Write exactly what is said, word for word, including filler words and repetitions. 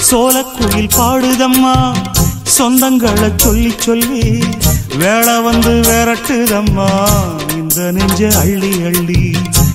சோலக்குயில் பாடுதம்மா சொந்தங்களை சொல்லி சொல்லி வேளை வந்து விரட்டுதம்மா இந்த நெஞ்ச அள்ளி அள்ளி